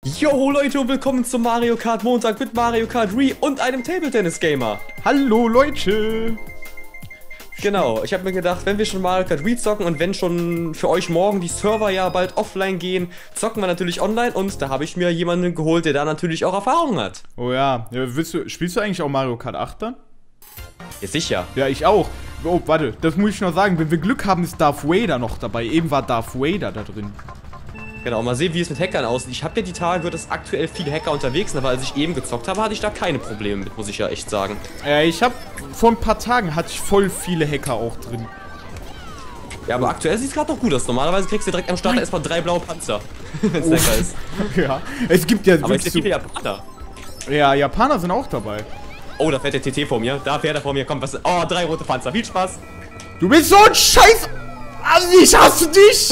Yo Leute und willkommen zum Mario Kart Montag mit Mario Kart Wii und einem Table Tennis Gamer. Hallo Leute! Genau, ich habe mir gedacht, wenn wir schon Mario Kart Wii zocken und wenn schon für euch morgen die Server ja bald offline gehen, zocken wir natürlich online und da habe ich mir jemanden geholt, der da natürlich auch Erfahrung hat. Oh ja, spielst du eigentlich auch Mario Kart 8 dann? Ja, sicher. Ja, ich auch. Oh, warte, das muss ich noch sagen, wenn wir Glück haben, ist Darth Vader noch dabei. Eben war Darth Vader da drin. Genau, mal sehen, wie es mit Hackern aussieht. Ich habe ja die Tage gehört, dass aktuell viele Hacker unterwegs sind, aber als ich eben gezockt habe, hatte ich da keine Probleme mit, muss ich ja echt sagen. Ich habe vor ein paar Tagen hatte ich voll viele Hacker auch drin. Ja, aber aktuell sieht es gerade noch gut aus. Normalerweise kriegst du direkt am Start erstmal 3 blaue Panzer, wenn es lecker ist. Ja, es gibt ja aber es gibt viele Japaner. Ja, Japaner sind auch dabei. Oh, da fährt der TT vor mir. Da fährt er vor mir. Komm, was? Oh, 3 rote Panzer. Viel Spaß. Du bist so ein Scheiß... Also ich hasse dich!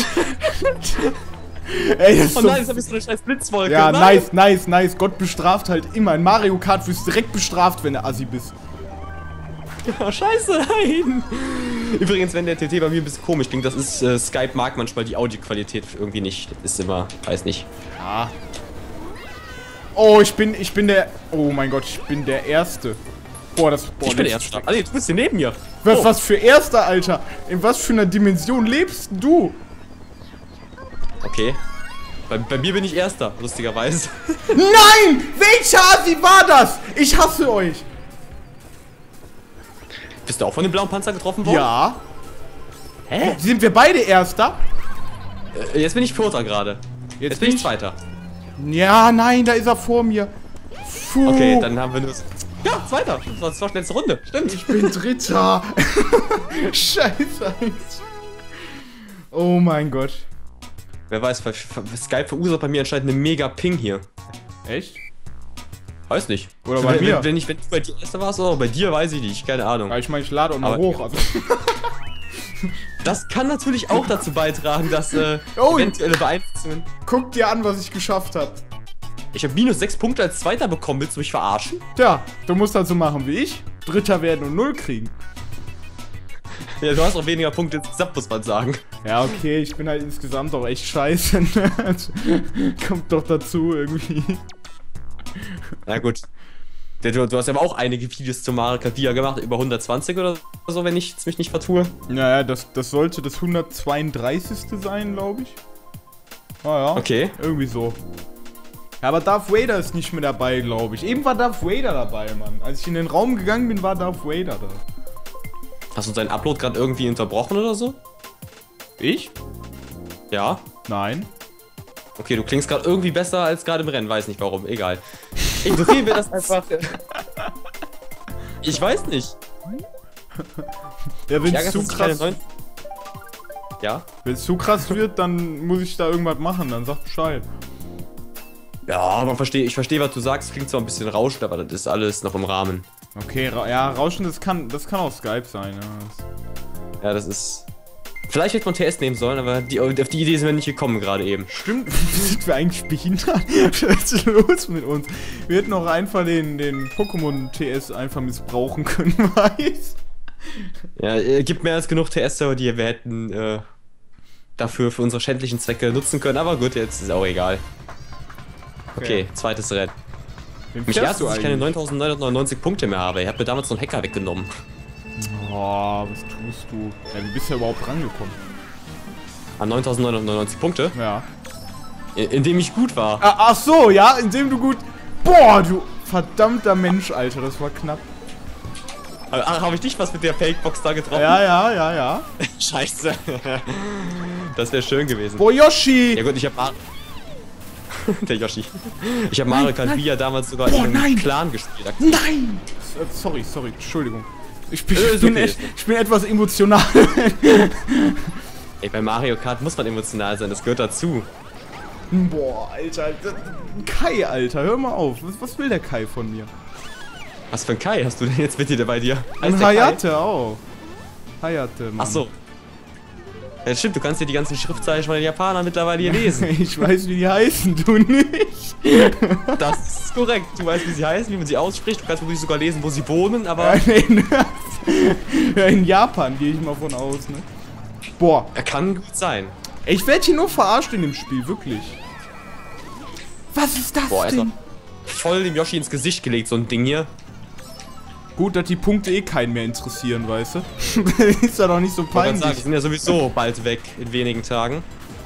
Ey, das ist oh nein, jetzt hab ich so eine scheiß Blitzwolke. Ja, nein. nice. Gott bestraft halt immer. In Mario Kart wirst du direkt bestraft, wenn du Assi bist. Ja, scheiße, nein. Übrigens, wenn der TT bei mir ein bisschen komisch klingt, das ist, Skype mag manchmal die Audioqualität irgendwie nicht. Das ist immer, weiß nicht. Ja. Oh, ich bin der... Oh mein Gott, ich bin der Erste. Boah, ich bin der Erste. Also, du bist hier neben mir. Was für Erster, Alter? In was für einer Dimension lebst du? Okay. Bei mir bin ich Erster, lustigerweise. Nein! Welcher Assi war das? Ich hasse euch. Bist du auch von dem blauen Panzer getroffen worden? Ja. Hä? Sind wir beide Erster? Jetzt bin ich Vierter gerade. Jetzt bin ich Zweiter. Ja, nein, da ist er vor mir. Puh. Okay, dann haben wir nur... Ja, Zweiter. Das war schnellste Runde. Stimmt. Ich bin Dritter. Scheiße. Oh mein Gott. Wer weiß, Skype verursacht bei mir anscheinend eine mega Ping hier. Echt? Weiß nicht. Oder bei mir? Wenn du bei dir Erster warst oder bei dir, weiß ich nicht. Keine Ahnung. Ja, ich meine, ich lade auch noch hoch. Also. Das kann natürlich auch dazu beitragen, dass eventuelle Beeinflussungen... Guck dir an, was ich geschafft habe. Ich habe minus 6 Punkte als Zweiter bekommen. Willst du mich verarschen? Tja, du musst halt so machen wie ich. Dritter werden und 0 kriegen. Ja, du hast auch weniger Punkte insgesamt, muss man sagen. Ja, okay, ich bin halt insgesamt auch echt scheiße. Kommt doch dazu irgendwie. Na gut. Du hast ja aber auch einige Videos zu Mario Kart Dia gemacht, über 120 oder so, wenn ich mich nicht vertue. Naja, das sollte das 132. sein, glaube ich. Ah ja. Okay. Irgendwie so. Ja, aber Darth Vader ist nicht mehr dabei, glaube ich. Eben war Darth Vader dabei, Mann. Als ich in den Raum gegangen bin, war Darth Vader da. Hast du deinen Upload gerade irgendwie unterbrochen oder so? Ich? Ja. Nein. Okay, du klingst gerade irgendwie besser als gerade im Rennen, weiß nicht warum, egal. Ignorieren wir das einfach. Ich weiß nicht. Ja, wenn es zu krass... Ja? Wenn es zu krass wird, dann muss ich da irgendwas machen, dann sag Bescheid. Ja, ich verstehe, was du sagst. Klingt zwar ein bisschen rauschend, aber das ist alles noch im Rahmen. Okay, ja, Rauschen, das kann auch Skype sein. Ja, das ist... Vielleicht hätte man TS nehmen sollen, aber auf die Idee sind wir nicht gekommen gerade eben. Stimmt, sind wir eigentlich behindert? Was ist los mit uns? Wir hätten auch einfach den Pokémon TS einfach missbrauchen können, weiß? Ja, gibt mehr als genug TS-Server, die wir hätten dafür für unsere schändlichen Zwecke nutzen können, aber gut, jetzt ist auch egal. Okay, zweites Rennen. Mich erst, dass ich keine 9.999 Punkte mehr habe. Ihr habt mir damals noch einen Hacker weggenommen. Oh, was tust du? Ja, wie bist du überhaupt rangekommen? An 9.999 Punkte? Ja. Indem ich gut war. Ach so, ja, indem du gut... Boah, du verdammter Mensch, Alter, das war knapp. Ach, habe ich dich was mit der Fakebox da getroffen? Ja. Scheiße. Das wäre schön gewesen. Boah, Yoshi! Ja gut, ich hab... Der Yoshi. Ich habe Mario Kart Wii damals sogar in einem Clan gespielt. Nein! Sorry, Entschuldigung. Ich bin etwas emotional. Ey, bei Mario Kart muss man emotional sein, das gehört dazu. Boah, Alter. Kai, Alter, hör mal auf. Was will der Kai von mir? Was für ein Kai hast du denn jetzt mit dir bei dir? Ein Hayate auch. Hayate, Mann. Ach so. Ja, stimmt, du kannst dir die ganzen Schriftzeichen von den Japanern mittlerweile hier lesen. Ich weiß, wie die heißen, du nicht. Das ist korrekt. Du weißt, wie sie heißen, wie man sie ausspricht. Du kannst wirklich sogar lesen, wo sie wohnen, aber... Ja, in Japan gehe ich mal von aus, ne? Boah. Er kann gut sein. Ich werde hier nur verarscht in dem Spiel, wirklich. Was ist das Boah, denn? Voll dem Yoshi ins Gesicht gelegt, so ein Ding hier. Gut, dass die Punkte eh keinen mehr interessieren, weißt du? Ist ja doch nicht so Ich wollte peinlich. sagen, die sind ja sowieso bald weg in wenigen Tagen.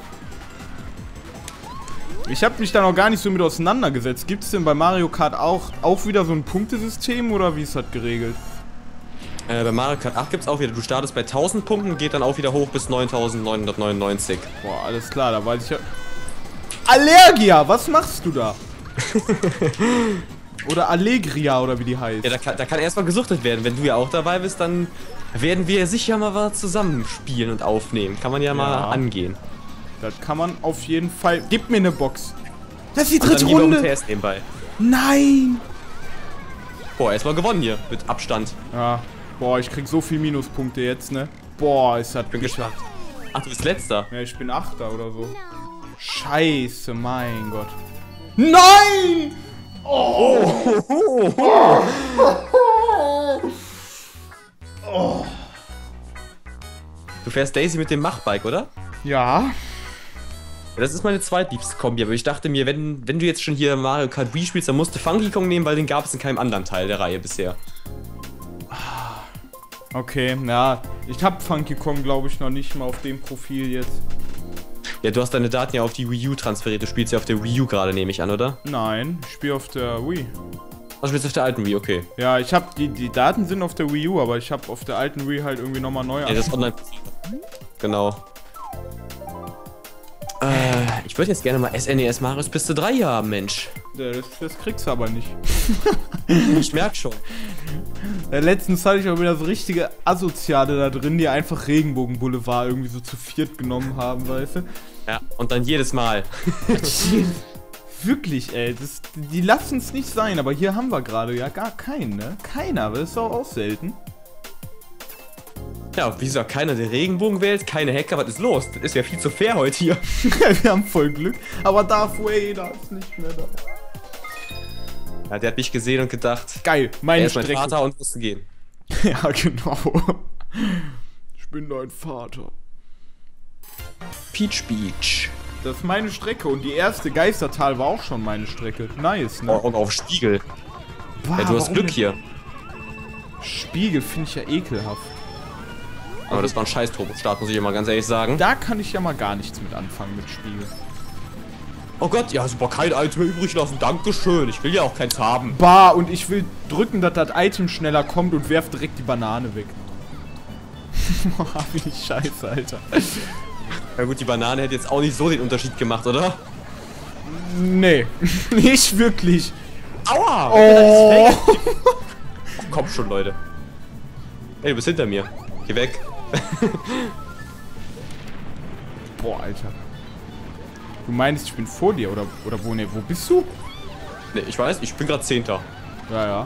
Ich habe mich da noch gar nicht so mit auseinandergesetzt. Gibt es denn bei Mario Kart auch wieder so ein Punktesystem oder wie ist das geregelt? Bei Mario Kart 8 gibt's auch wieder. Du startest bei 1000 Punkten, geht dann auch wieder hoch bis 9999. Boah, alles klar, da weiß ich ja... Allergia, was machst du da? Oder Allegria oder wie die heißt. Ja, da kann erstmal gesuchtet werden. Wenn du ja auch dabei bist, dann werden wir sicher mal was zusammenspielen und aufnehmen. Kann man ja mal angehen. Das kann man auf jeden Fall... Gib mir eine Box. Das ist die Und dritte dann Runde. TS nebenbei. Nein. Boah, erstmal gewonnen hier mit Abstand. Ja. Boah, ich krieg so viel Minuspunkte jetzt, ne? Boah, ist das... Bin gespannt. Ach, du bist Letzter. Ja, ich bin Achter oder so. Scheiße, mein Gott. Nein! Du fährst Daisy mit dem Machbike, oder? Ja. Das ist meine zweitliebste Kombi, aber ich dachte mir, wenn du jetzt schon hier Mario Kart Wii spielst, dann musst du Funky Kong nehmen, weil den gab es in keinem anderen Teil der Reihe bisher. Okay, ja. Ich hab Funky Kong, glaube ich, noch nicht mal auf dem Profil jetzt. Ja, du hast deine Daten ja auf die Wii U transferiert. Du spielst ja auf der Wii U gerade, nehme ich an, oder? Nein, ich spiele auf der Wii. Ach, du spielst auf der alten Wii, okay. Ja, ich hab die Daten sind auf der Wii U, aber ich hab auf der alten Wii halt irgendwie nochmal neu. Ja, das ist online. Genau. Ich würde jetzt gerne mal SNES Marios Piste 3 haben, Mensch. Ja, das kriegst du aber nicht. Ich merk schon. Letztens hatte ich auch wieder so richtige Asoziale da drin, die einfach Regenbogenboulevard irgendwie so zu viert genommen haben, weißt du? Ja, und dann jedes Mal. Wirklich, ey, die lassen es nicht sein, aber hier haben wir gerade ja gar keinen, ne? Keiner, aber das ist auch selten. Ja, wie gesagt, keiner der Regenbogen wählt, keine Hacker, was ist los? Das ist ja viel zu fair heute hier. Wir haben voll Glück, aber Darth Vader ist nicht mehr da. Ja, der hat mich gesehen und gedacht, Geil, meine er ist mein Strecke. Vater und musste gehen. Ja, genau. Ich bin dein Vater. Peach Beach. Das ist meine Strecke und die erste Geistertal war auch schon meine Strecke. Nice, ne? Oh, und auf Spiegel. Boah, Ja, du hast warum Glück denn? hier. Spiegel finde ich ja ekelhaft. Aber das war ein scheiß Turbo-Start, muss ich immer ganz ehrlich sagen. Da kann ich ja mal gar nichts mit anfangen mit Spiegel. Oh Gott, ja, super, kein Item mehr übrig lassen. Dankeschön. Ich will ja auch keins haben. Bah, und ich will drücken, dass das Item schneller kommt und werf direkt die Banane weg. Boah, bin ich scheiße, Alter. Ja gut, die Banane hätte jetzt auch nicht so den Unterschied gemacht, oder? Nee, nicht wirklich. Aua! Oh. Komm schon, Leute. Ey, du bist hinter mir. Geh weg. Boah, Alter. Du meinst, ich bin vor dir, oder wo? Ne, wo bist du? Ne, ich weiß, ich bin gerade 10. Ja, ja.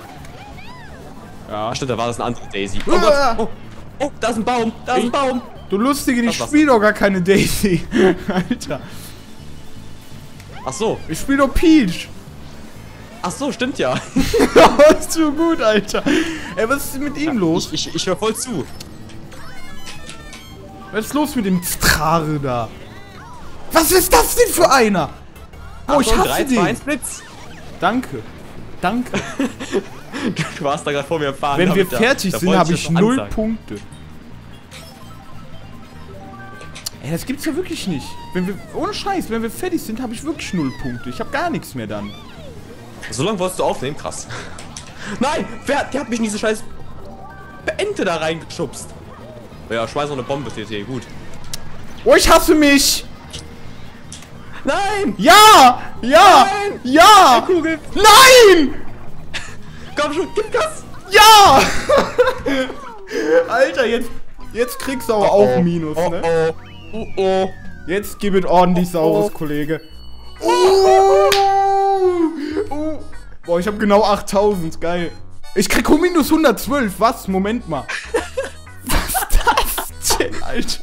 Ja. Ach stimmt, da war das eine andere Daisy. Oh Gott! Oh, oh, da ist ein Baum! Da ist ein Baum! Du Lustige, ich Das war's. spiel doch gar keine Daisy. Alter. Ach so. Ich spiel doch Peach. Ach so, stimmt ja. Das ist zu gut, Alter. Ey, was ist mit ihm los? Ich höre voll zu. Was ist los mit dem Strare da? Was ist das denn für einer? Oh, ich hasse 3, 2, den. 1, Blitz. Danke. Danke. Du warst da gerade vor mir fahren. Wenn wir damit fertig da sind, wollte habe das ich noch 0 ansagen. Punkte. Ey, das gibt's ja wirklich nicht. Wenn wir, ohne Scheiß, wenn wir fertig sind, habe ich wirklich 0 Punkte. Ich habe gar nichts mehr dann. So lange wolltest du aufnehmen? Krass. Nein! Der hat mich in diese scheiß Ente da reingeschubst. Ja, schmeiß noch eine Bombe, TT, gut. Oh, ich hasse mich! Nein! Ja! Ja! Nein! Ja! Kugel! Nein! Komm schon, gib Gas! Ja! Alter, jetzt kriegst du aber auch Minus, ne? Oh. Jetzt gib es ordentlich saures, Kollege. Boah, ich habe genau 8000, geil. Ich krieg minus 112, was? Moment mal. Was ist das denn, Alter?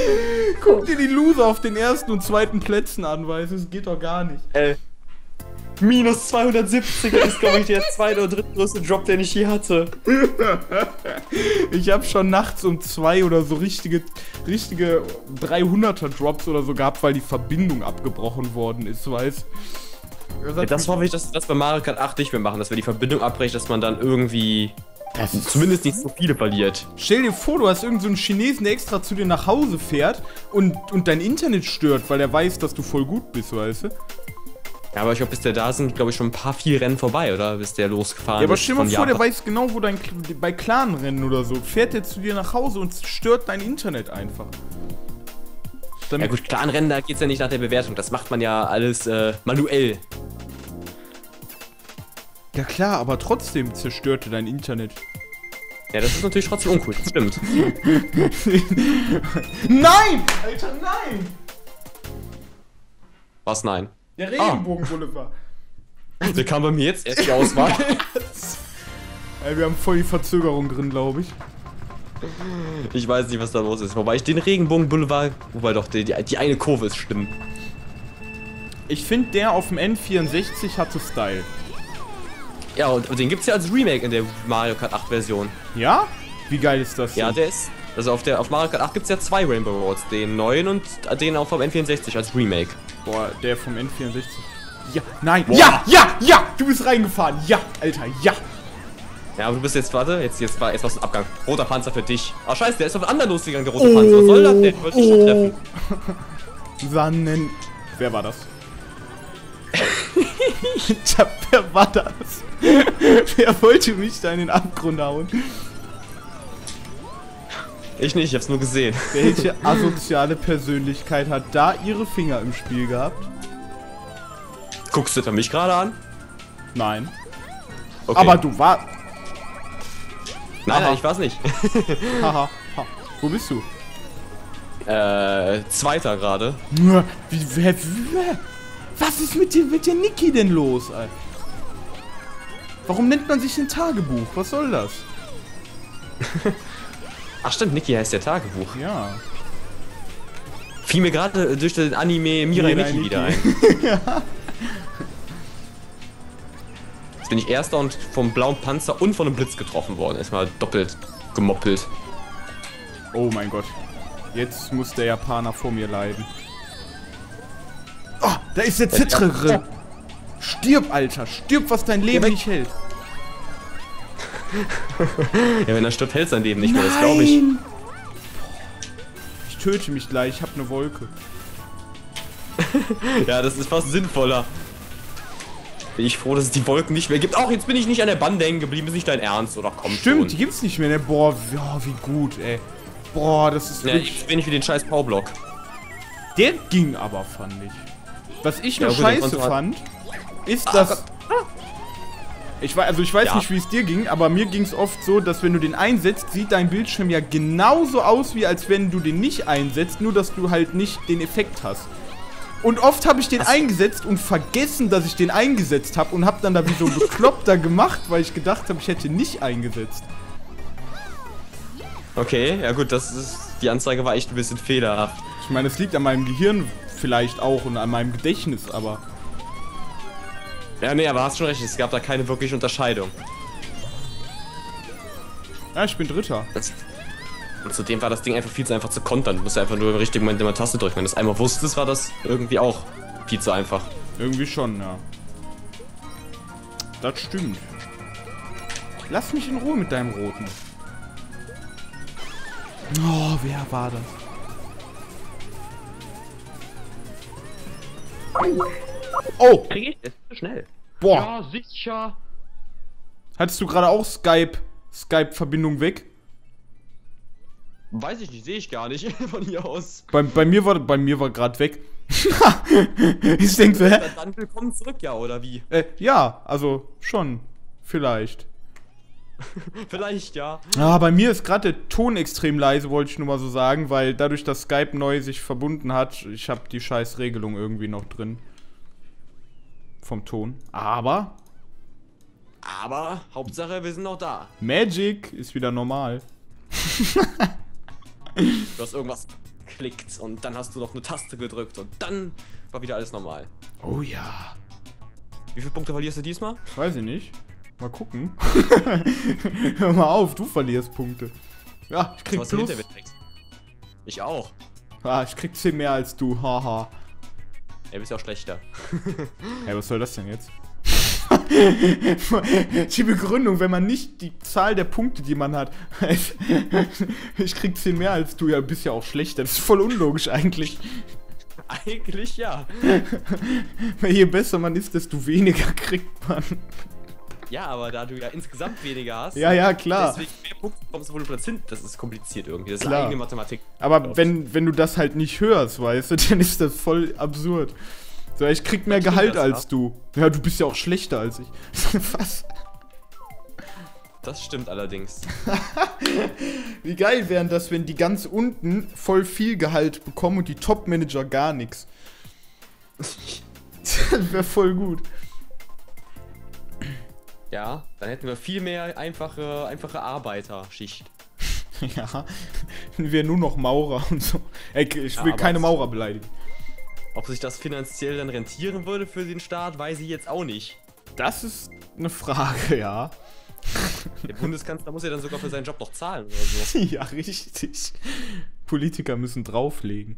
Guck dir die Loser auf den ersten und zweiten Plätzen an, weißt du, es geht doch gar nicht. Minus 270er ist, glaube ich, der zweite oder drittgrößte Drop, den ich je hatte. Ich habe schon nachts um 2 oder so richtige 300er Drops oder so gehabt, weil die Verbindung abgebrochen worden ist, weißt du? Ja, das hoffe ich, dass wir das bei Mario Kart 8 nicht mehr machen, dass wir die Verbindung abbrechen, dass man dann irgendwie zumindest nicht so viele verliert. Stell dir vor, du hast irgend so einen Chinesen, der extra zu dir nach Hause fährt und dein Internet stört, weil er weiß, dass du voll gut bist, weißt du? Ja, aber ich glaube, bis der da sind, glaube ich, schon viel Rennen vorbei, oder? Bis der losgefahren ist. Ja, aber stell dir mal vor, der weiß genau, wo bei Clan-Rennen oder so, fährt der zu dir nach Hause und stört dein Internet einfach. Ja gut, Clan-Rennen, da geht's ja nicht nach der Bewertung, das macht man ja alles manuell. Ja klar, aber trotzdem zerstörte dein Internet. Ja, das ist natürlich trotzdem uncool, das stimmt. Nein! Alter, nein! Was, nein? Der Regenbogen-Boulevard. Der kam bei mir jetzt erst die Auswahl. Ey, wir haben voll die Verzögerung drin, glaube ich. Ich weiß nicht, was da los ist. Wobei ich den Regenbogen-Boulevard, wobei doch, die eine Kurve ist schlimm. Ich finde, der auf dem N64 hatte Style. Ja, und den gibt's ja als Remake in der Mario Kart 8 Version. Ja? Wie geil ist das denn? Ja, der ist... Also auf Mario Kart 8 gibt's ja 2 Rainbow Roads. Den neuen und den auch vom N64 als Remake. Boah, der vom N64. Ja, nein. Boah. Ja! Du bist reingefahren. Ja, Alter, ja. Ja, aber du bist jetzt, warte, jetzt war ein Abgang. Roter Panzer für dich. Ah, scheiße, der ist auf den anderen losgegangen, der rote Panzer. Was soll das denn? Ich wollte dich schon treffen. Sannen. Wer war das? Tja, wer war das? Wer wollte mich da in den Abgrund hauen? Ich nicht, ich hab's nur gesehen. Welche asoziale Persönlichkeit hat da ihre Finger im Spiel gehabt? Guckst du da mich gerade an? Nein. Okay. Aber du warst... Nein, ich war's nicht. Haha. Wo bist du? Zweiter gerade. Was ist mit der Niki denn los, Alter? Warum nennt man sich ein Tagebuch? Was soll das? Ach stimmt, Niki heißt ja Tagebuch. Ja. Fiel mir gerade durch den Anime Mirai Nikki wieder ein. Ja. Jetzt bin ich Erster und vom blauen Panzer und von einem Blitz getroffen worden. Erstmal doppelt gemoppelt. Oh mein Gott. Jetzt muss der Japaner vor mir leiden. Oh, da ist der Zitrere. Stirb, Alter. Stirb, was dein Leben nicht hält. Ja, wenn er stirbt, hält sein Leben nicht mehr. Das glaube ich. Ich töte mich gleich. Ich habe eine Wolke. Ja, das ist fast sinnvoller. Bin ich froh, dass es die Wolken nicht mehr gibt. Auch jetzt bin ich nicht an der Bande hängen geblieben. Ist nicht dein Ernst, oder komm Stimmt, schon. Die gibt's nicht mehr, ne? Boah, wie gut, ey. Boah, das ist ja, ich bin nicht wie den scheiß Powerblock. Der ging aber, fand ich. Was ich nur gut, scheiße fand, ist, dass... Ich weiß nicht, wie es dir ging, aber mir ging es oft so, dass wenn du den einsetzt, sieht dein Bildschirm ja genauso aus, wie als wenn du den nicht einsetzt, nur dass du halt nicht den Effekt hast. Und oft habe ich den eingesetzt und vergessen, dass ich den eingesetzt habe und habe dann da wie so ein Bekloppter gemacht, weil ich gedacht habe, ich hätte nicht eingesetzt. Okay, ja gut, die Anzeige war echt ein bisschen fehlerhaft. Ich meine, es liegt an meinem Gehirn vielleicht auch und an meinem Gedächtnis, aber... Ja, nee, aber hast schon recht, es gab da keine wirkliche Unterscheidung. Ja, ich bin Dritter. Und zudem war das Ding einfach viel zu einfach zu kontern. Du musst einfach nur im richtigen Moment immer Taste drücken. Wenn du es einmal wusstest, war das irgendwie auch viel zu einfach. Irgendwie schon, ja. Das stimmt. Lass mich in Ruhe mit deinem Roten. Oh, wer war das? Oh! Krieg ich? Das ist zu schnell. Boah! Ja, sicher. Hattest du gerade auch Skype-Verbindung weg? Weiß ich nicht, sehe ich gar nicht von hier aus. Bei mir war gerade weg. Ich denke so, hä? Dann willkommen zurück, ja, oder wie? Ja, also schon. Vielleicht. Vielleicht, ja. Ah, bei mir ist gerade der Ton extrem leise, wollte ich nur mal so sagen, weil dadurch, dass Skype neu sich verbunden hat, ich habe die scheiß Regelung irgendwie noch drin. Vom Ton. Aber Hauptsache, wir sind noch da. Magic ist wieder normal. Du hast irgendwas geklickt und dann hast du noch eine Taste gedrückt und dann war wieder alles normal. Oh ja. Wie viele Punkte verlierst du diesmal? Weiß ich nicht. Mal gucken. Hör mal auf, du verlierst Punkte. Ja, ich krieg Plus. Ich auch. Ah, ich krieg 10 mehr als du, haha. Er bist ja auch schlechter. Hey, was soll das denn jetzt? Die Begründung, wenn man nicht die Zahl der Punkte, die man hat. Ich krieg 10 mehr als du, ja, bist ja auch schlechter. Das ist voll unlogisch eigentlich. Eigentlich ja. Je besser man ist, desto weniger kriegt man. Ja, aber da du ja insgesamt weniger hast. Ja, klar. Deswegen mehr Punkte bekommst, wo du platziert sind. Das ist kompliziert irgendwie. Das ist klar. eigene Mathematik. Aber wenn du das halt nicht hörst, weißt du, dann ist das voll absurd. So, ich krieg mehr Gehalt als du. Ja, du bist ja auch schlechter als ich. Was? Das stimmt allerdings. Wie geil wären das, wenn die ganz unten voll viel Gehalt bekommen und die Top-Manager gar nichts. Das wäre voll gut. Ja, dann hätten wir viel mehr einfache Arbeiterschicht. Ja, wir nur noch Maurer und so. Ey, ich will keine Maurer beleidigen. Ob sich das finanziell dann rentieren würde für den Staat, weiß ich jetzt auch nicht. Das ist eine Frage, ja. Der Bundeskanzler muss ja dann sogar für seinen Job noch zahlen oder so. Ja, richtig. Politiker müssen drauflegen.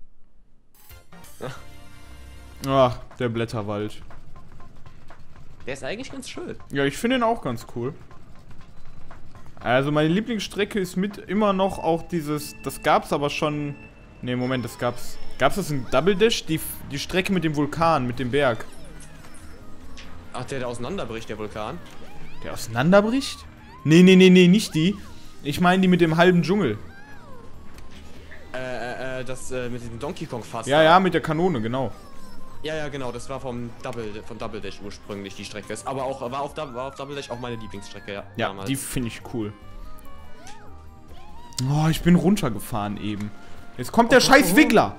Ach, der Blätterwald. Der ist eigentlich ganz schön. Ja, ich finde ihn auch ganz cool. Also meine Lieblingsstrecke ist mit immer noch auch dieses, das gab's aber schon, ne Moment, das gab's das in Double Dash, die Strecke mit dem Vulkan, mit dem Berg? Ach, der auseinanderbricht, der Vulkan? Der auseinanderbricht? Nee, nicht die. Ich meine die mit dem halben Dschungel. Das mit dem Donkey Kong Fass. Ja, mit der Kanone, genau. Ja, genau, das war von Double Dash ursprünglich die Strecke. Aber auch war auf Double Dash auch meine Lieblingsstrecke, ja. Ja, damals. Die finde ich cool. Oh, ich bin runtergefahren eben. Jetzt kommt der scheiß Wiggler.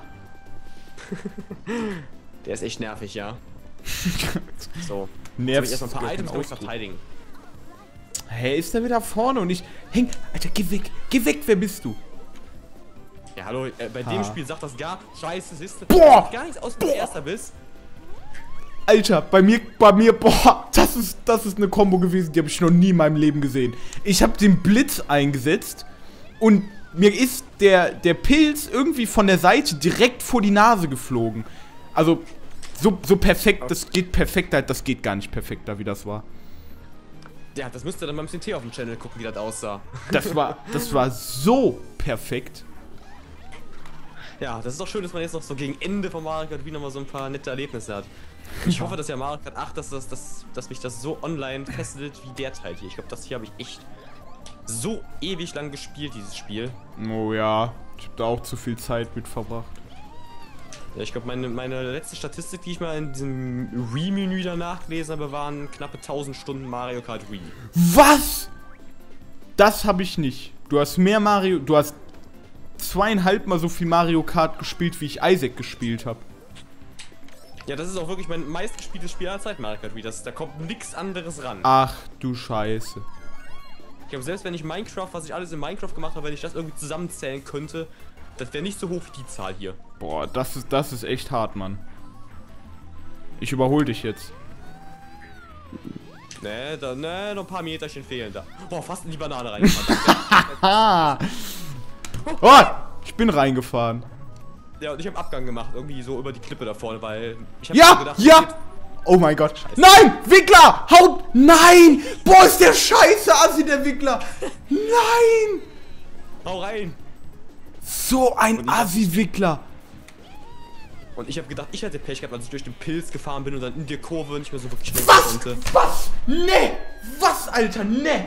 Der ist echt nervig, ja. So. Nervig. Jetzt erstmal ein paar Items verteidigen. Hey, ist der wieder vorne und ich... Häng... Alter, geh weg, wer bist du? Ja, hallo, bei dem Spiel sagt das gar... Scheiße, siehst du? Boah! Gar nichts aus, wenn du Erster bist. Alter, bei mir, boah, das ist eine Kombo gewesen, die habe ich noch nie in meinem Leben gesehen. Ich habe den Blitz eingesetzt und mir ist der Pilz irgendwie von der Seite direkt vor die Nase geflogen. Also, so perfekt, das geht perfekter, das geht gar nicht perfekter, wie das war. Ja, das müsst ihr dann beim CT auf dem Channel gucken, wie das aussah. Das war so perfekt. Ja, das ist doch schön, dass man jetzt noch so gegen Ende von Mario Kart Wii nochmal so ein paar nette Erlebnisse hat. Ich hoffe, dass ja Mario Kart 8, dass mich das so online fesselt wie der Teil hier. Ich glaube, das hier habe ich echt so ewig lang gespielt, dieses Spiel. Oh ja, ich habe da auch zu viel Zeit mit verbracht. Ja, ich glaube, meine letzte Statistik, die ich mal in diesem Wii-Menü danach gelesen habe, waren knappe 1000 Stunden Mario Kart Wii. Was? Das habe ich nicht. Du hast 2,5 Mal so viel Mario Kart gespielt, wie ich Isaac gespielt habe. Ja, das ist auch wirklich mein meistgespieltes Spiel aller Zeit, Mario Kart Wii. Da kommt nichts anderes ran. Ach du Scheiße. Ich glaube, selbst wenn ich Minecraft, was ich alles in Minecraft gemacht habe, wenn ich das irgendwie zusammenzählen könnte, das wäre nicht so hoch wie die Zahl hier. Boah, das ist echt hart, Mann. Ich überhole dich jetzt. Nee, noch ein paar Meterchen fehlen da. Boah, fast in die Banane reingefahren. Oh, ich bin reingefahren. Ja, und ich habe Abgang gemacht, irgendwie so über die Klippe da vorne, weil ich habe gedacht, oh mein Gott. Scheiße. Nein, Wiggler, haut, nein, boah, ist der scheiße Assi, der Wiggler. Nein. Hau rein. So ein Assi-Wiggler. Und ich habe gedacht, ich hätte Pech gehabt, als ich durch den Pilz gefahren bin und dann in der Kurve nicht mehr so wirklich schnell konnte. Was? Nee! Was, Alter? Nee!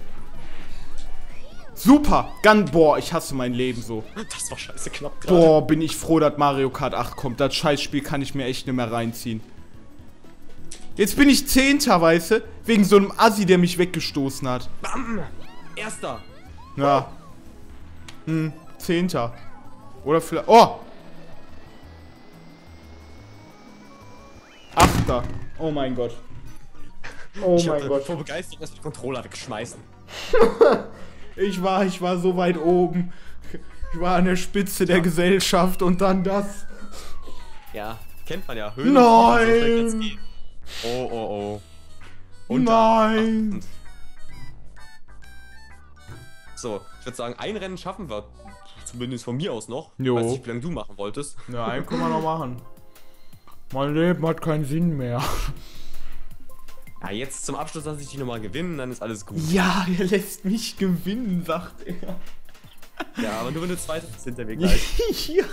Super! Boah, ich hasse mein Leben so. Das war scheiße knapp gerade. Boah, bin ich froh, dass Mario Kart 8 kommt. Das Scheißspiel kann ich mir echt nicht mehr reinziehen. Jetzt bin ich 10. weißt du? Wegen so einem Assi, der mich weggestoßen hat. Bam! Erster! Ja. 10. Oder vielleicht... Oh! 8. Oh mein Gott. Oh mein Gott. Vor Begeisterung erst den Controller wegschmeißen. Ich war so weit oben. Ich war an der Spitze der Gesellschaft und dann das. Ja, kennt man ja. Nein! Oh. Nein! So, ich würde sagen, ein Rennen schaffen wir. Zumindest von mir aus noch. Jo. Ich weiß nicht, wie lange du machen wolltest. Ja, einen können wir noch machen. Mein Leben hat keinen Sinn mehr. Ja, jetzt zum Abschluss lasse ich dich nochmal gewinnen, dann ist alles gut. Ja, er lässt mich gewinnen, sagt er. Ja, aber nur wenn du Zweiter bist hinter mir gleich. Ja,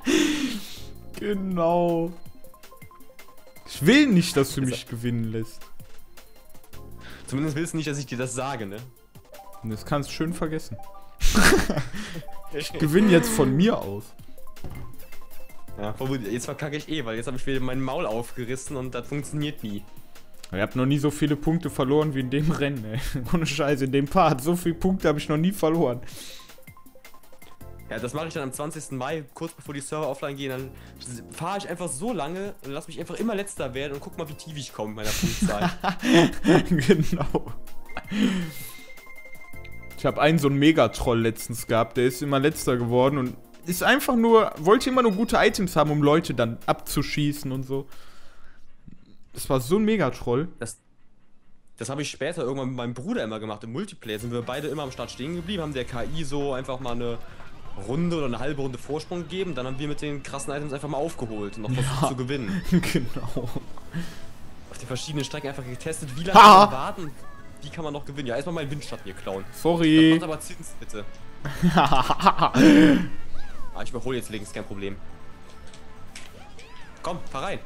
genau. Ich will nicht, dass du mich gewinnen lässt. Zumindest willst du nicht, dass ich dir das sage, ne? Das kannst du schön vergessen. Ich gewinne jetzt von mir aus. Ja, jetzt verkacke ich weil jetzt habe ich wieder mein Maul aufgerissen und das funktioniert nie. Ich habe noch nie so viele Punkte verloren wie in dem Rennen, ey. Ohne Scheiße, in dem Part. So viele Punkte habe ich noch nie verloren. Ja, das mache ich dann am 20. Mai, kurz bevor die Server offline gehen. Dann fahre ich einfach so lange und lass mich einfach immer letzter werden und guck mal, wie tief ich komme mit meiner Punktzahl. Genau. Ich habe einen so einen Megatroll letztens gehabt, der ist immer letzter geworden und ist einfach nur, wollte immer nur gute Items haben, um Leute dann abzuschießen und so. Das war so ein Megatroll. Das habe ich später irgendwann mit meinem Bruder immer gemacht. Im Multiplayer sind wir beide immer am Start stehen geblieben, haben der KI so einfach mal eine Runde oder eine halbe Runde Vorsprung gegeben. Dann haben wir mit den krassen Items einfach mal aufgeholt und noch versucht zu gewinnen. Genau. Auf den verschiedenen Strecken einfach getestet, wie lange kann man warten, wie kann man noch gewinnen. Ja, erstmal meinen Windschatten hier klauen. Sorry. Das macht aber Zins, bitte. Ich überhole jetzt links, kein Problem. Komm, fahr rein.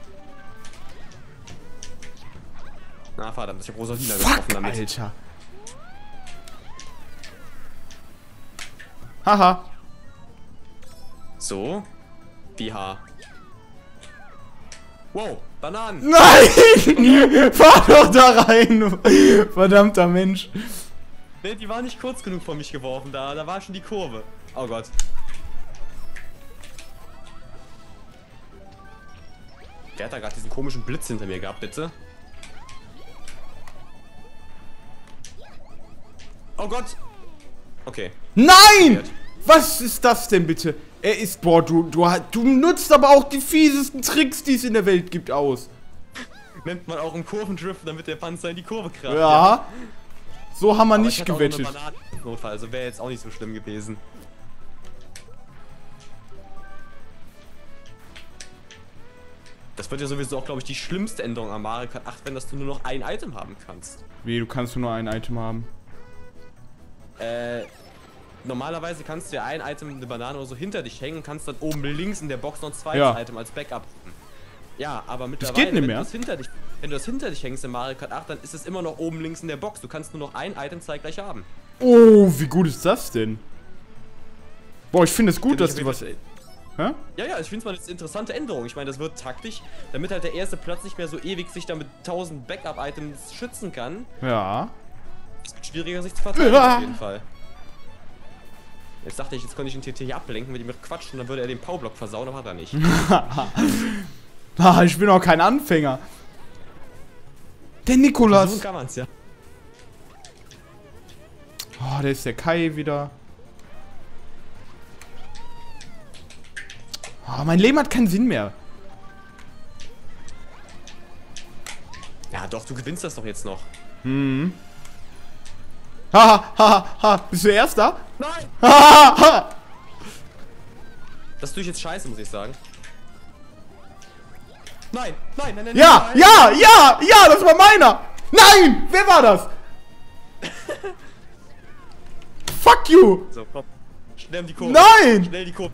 Na, verdammt, ich hab Rosalina getroffen damit. Alter. Haha. So. BH. Wow, Bananen. Nein! Fahr doch da rein, du verdammter Mensch. Ne, die war nicht kurz genug vor mich geworfen, da war schon die Kurve. Oh Gott. Wer hat da gerade diesen komischen Blitz hinter mir gehabt, bitte? Oh Gott! Okay. Nein! Was ist das denn bitte? Er ist, boah, du nutzt aber auch die fiesesten Tricks, die es in der Welt gibt, aus. Nennt man auch im Kurvendrift, damit der Panzer in die Kurve kracht. Ja. So haben wir aber nicht ich hatte gewettet. auch noch eine Banane im Notfall, also wäre jetzt auch nicht so schlimm gewesen. Das wird ja sowieso auch, glaube ich, die schlimmste Änderung am Mario Kart 8, wenn dass du nur noch ein Item haben kannst. Wie, du kannst nur ein Item haben? Normalerweise kannst du ja ein Item, eine Banane oder so, hinter dich hängen und kannst dann oben links in der Box noch ein zweites Item als Backup haben. Ja, aber mittlerweile, das geht nicht mehr. Wenn du das hinter dich hängst in Mario Kart 8, dann ist es immer noch oben links in der Box. Du kannst nur noch ein Item zeitgleich haben. Oh, wie gut ist das denn? Boah, ich finde es gut, dass du was... Hä? Ja, ich finde es mal eine interessante Änderung. Ich meine, das wird taktisch, damit halt der erste Platz nicht mehr so ewig sich da mit 1000 Backup-Items schützen kann. Ja. Es wird schwieriger, sich zu verteidigen, auf jeden Fall. Jetzt dachte ich, jetzt könnte ich den TT hier ablenken, mit ihm quatschen und dann würde er den Powerblock versauen, aber hat er nicht. Ich bin auch kein Anfänger. Der Nikolas. So kann man's, ja. Oh, da ist der Kai wieder. Oh, mein Leben hat keinen Sinn mehr. Ja, doch, du gewinnst das doch jetzt noch. Hm. Ha. Bist du Erster? Nein! Ha. Das tue ich jetzt scheiße, muss ich sagen. Nein! Ja, das war meiner! Nein! Wer war das? Fuck you! So, komm. Schnell die Kurve. Nein! Schnell die Kurve.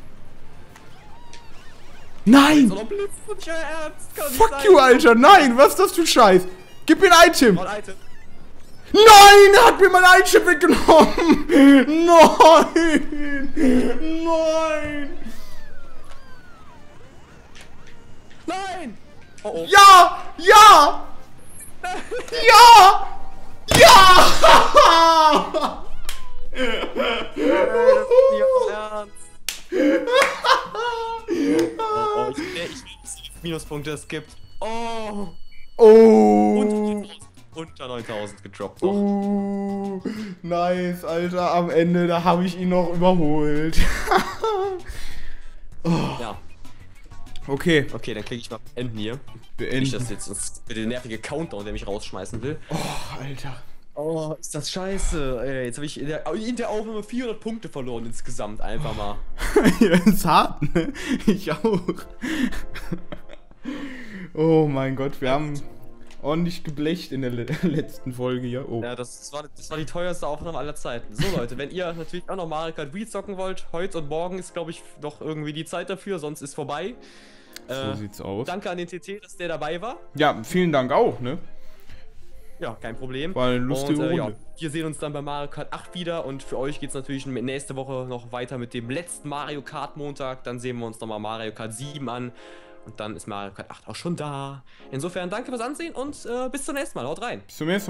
Nein! So, noch Blitz, nicht euer Ernst. Kann Fuck nicht you, sein. Alter! Nein! Was ist das für ein Scheiß? Gib mir ein Item! Ein Item. Nein! Er hat mir mein Item weggenommen! Nein! Nein! Oh oh. Ja! Ja! Ernst. Oh, ich will Minuspunkte es gibt. Oh! Oh! Unter 9000 gedroppt noch. Nice, Alter. Am Ende, da habe ich ihn noch überholt. Ja. Okay. Okay, dann klicke ich mal beenden hier. Beenden. Nicht, dass jetzt der nervige Countdown, der mich rausschmeißen will. Oh, Alter. Oh, ist das scheiße. Ey, jetzt habe ich in der Aufnahme 400 Punkte verloren insgesamt. Einfach mal. Ja, ist hart, ne? Ich auch. Oh mein Gott, wir haben ordentlich geblecht in der letzten Folge hier. Oh. Ja, das war die teuerste Aufnahme aller Zeiten. So Leute, wenn ihr natürlich auch noch Mario Kart Wii zocken wollt, heute und morgen ist, glaube ich, noch irgendwie die Zeit dafür, sonst ist vorbei. So sieht's aus. Danke an den TT, dass der dabei war. Ja, vielen Dank auch, ne? Ja, kein Problem. War eine lustige Runde. Ja, wir sehen uns dann bei Mario Kart 8 wieder und für euch geht es natürlich nächste Woche noch weiter mit dem letzten Mario Kart Montag. Dann sehen wir uns nochmal Mario Kart 7 an und dann ist Mario Kart 8 auch schon da. Insofern danke fürs Ansehen und bis zum nächsten Mal. Haut rein. Bis zum nächsten Mal.